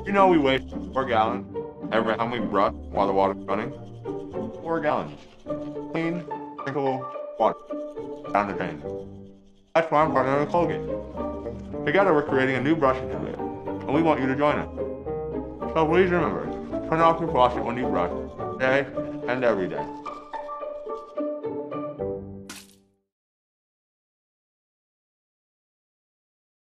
You know we waste 4 gallons every time we brush while the water's running. 4 gallons. Clean, drinkable water down the drain. That's why I'm partnering with Colgate. Together we're creating a new brushing habit, and we want you to join us. So please remember, turn off your faucet when you brush, today and every day.